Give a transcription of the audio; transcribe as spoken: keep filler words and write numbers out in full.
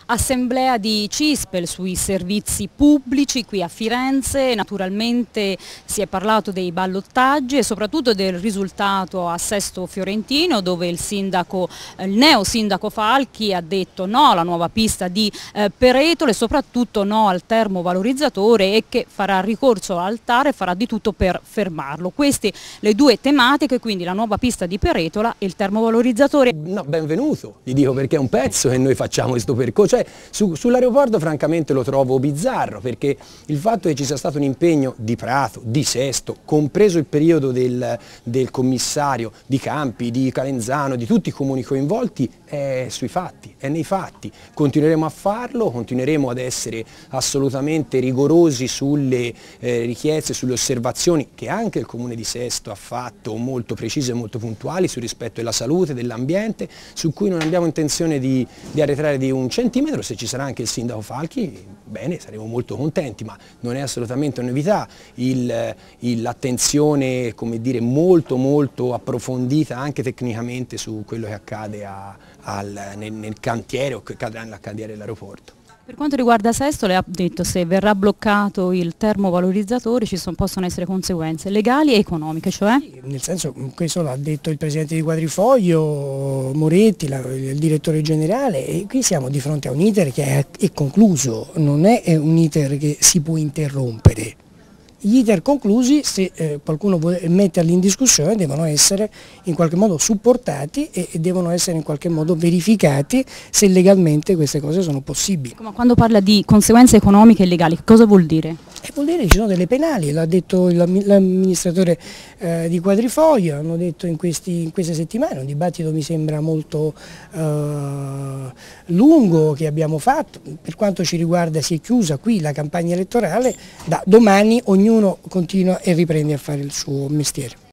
Assemblea di CISPEL sui servizi pubblici qui a Firenze, naturalmente si è parlato dei ballottaggi e soprattutto del risultato a Sesto Fiorentino, dove il sindaco, il neo sindaco Falchi ha detto no alla nuova pista di eh, Peretola e soprattutto no al termovalorizzatore e che farà ricorso al T A R e farà di tutto per fermarlo. Queste le due tematiche, quindi la nuova pista di Peretola e il termovalorizzatore. No, benvenuto, gli dico, perché è un pezzo che noi facciamo questo percorso. Cioè, su, sull'aeroporto francamente lo trovo bizzarro, perché il fatto che ci sia stato un impegno di Prato, di Sesto, compreso il periodo del, del commissario, di Campi, di Calenzano, di tutti i comuni coinvolti, è sui fatti, è nei fatti. Continueremo a farlo, continueremo ad essere assolutamente rigorosi sulle eh, richieste, sulle osservazioni che anche il comune di Sesto ha fatto, molto precise e molto puntuali sul rispetto della salute, dell'ambiente, su cui non abbiamo intenzione di, di arretrare di un centimetro. Se ci sarà anche il sindaco Falchi, bene, saremo molto contenti, ma non è assolutamente una novità l'attenzione, come dire, molto molto approfondita anche tecnicamente su quello che accade a, al, nel, nel cantiere o che accadrà nel cantiere dell'aeroporto. Per quanto riguarda Sesto, lei ha detto se verrà bloccato il termovalorizzatore ci sono, possono essere conseguenze legali e economiche, cioè? Sì, nel senso, questo l'ha detto il presidente di Quadrifoglio, Moretti, la, il direttore generale, e qui siamo di fronte a un iter che è, è concluso, non è un iter che si può interrompere. Gli iter conclusi, se eh, qualcuno vuole metterli in discussione, devono essere in qualche modo supportati e, e devono essere in qualche modo verificati se legalmente queste cose sono possibili. Ma quando parla di conseguenze economiche e legali, cosa vuol dire? E vuol dire che ci sono delle penali, l'ha detto l'amministratore eh, di Quadrifoglio, hanno detto in, questi, in queste settimane, un dibattito mi sembra molto eh, lungo che abbiamo fatto, per quanto ci riguarda si è chiusa qui la campagna elettorale, da domani ognuno continua e riprende a fare il suo mestiere.